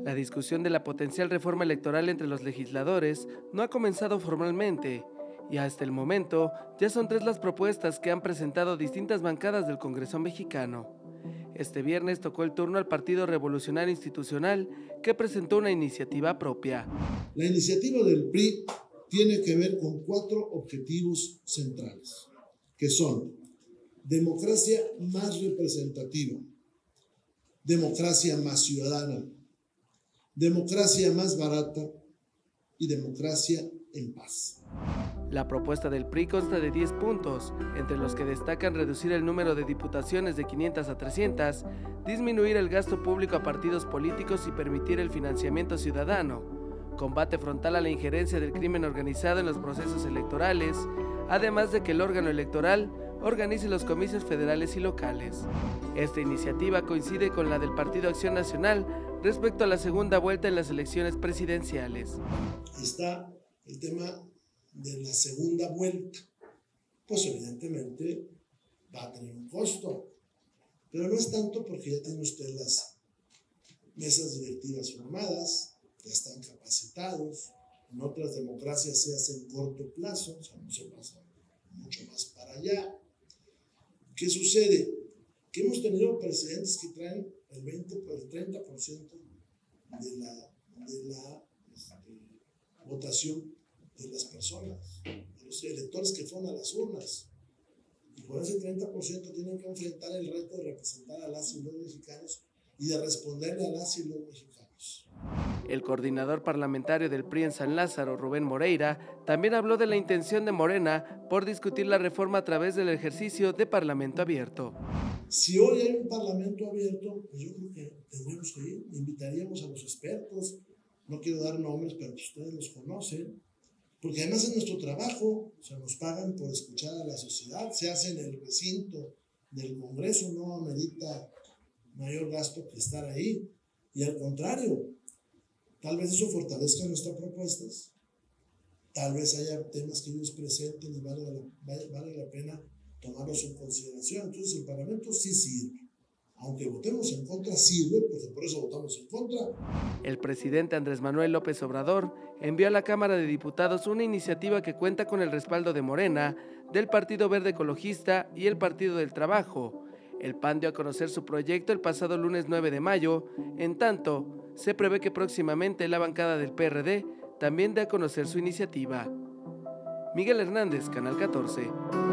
La discusión de la potencial reforma electoral entre los legisladores no ha comenzado formalmente, y hasta el momento ya son tres las propuestas que han presentado distintas bancadas del Congreso mexicano. Este viernes tocó el turno al Partido Revolucionario Institucional, que presentó una iniciativa propia. La iniciativa del PRI tiene que ver con cuatro objetivos centrales, que son democracia más representativa, democracia más ciudadana, democracia más barata y democracia en paz. La propuesta del PRI consta de 10 puntos, entre los que destacan reducir el número de diputaciones de 500 a 300, disminuir el gasto público a partidos políticos y permitir el financiamiento ciudadano, combate frontal a la injerencia del crimen organizado en los procesos electorales, además de que el órgano electoral organice los comicios federales y locales. Esta iniciativa coincide con la del Partido Acción Nacional respecto a la segunda vuelta en las elecciones presidenciales. Está el tema de la segunda vuelta, pues evidentemente va a tener un costo, pero no es tanto porque ya tiene usted las mesas directivas formadas, ya están capacitados, en otras democracias se hace en corto plazo, o sea, no se pasa mucho más para allá. ¿Qué sucede? Que hemos tenido presidentes que traen el 20 o el 30% de la votación de las personas, de los electores que fueron a las urnas. Y con ese 30% tienen que enfrentar el reto de representar a las y los mexicanos y de responderle a las y los mexicanos. El coordinador parlamentario del PRI en San Lázaro, Rubén Moreira, también habló de la intención de Morena por discutir la reforma a través del ejercicio de parlamento abierto. Si hoy hay un parlamento abierto, pues yo creo que tendríamos que ir, invitaríamos a los expertos, no quiero dar nombres, pero ustedes los conocen, porque además es nuestro trabajo, o sea, nos pagan por escuchar a la sociedad, se hace en el recinto del Congreso, no amerita mayor gasto que estar ahí, y al contrario, tal vez eso fortalezca nuestras propuestas, tal vez haya temas que ellos presenten y vale la pena tomarlos en consideración. Entonces el Parlamento sí sirve. Aunque votemos en contra, sirve, porque por eso votamos en contra. El presidente Andrés Manuel López Obrador envió a la Cámara de Diputados una iniciativa que cuenta con el respaldo de Morena, del Partido Verde Ecologista y el Partido del Trabajo. El PAN dio a conocer su proyecto el pasado lunes 9 de mayo, en tanto, se prevé que próximamente la bancada del PRD también dé a conocer su iniciativa. Miguel Hernández, Canal 14.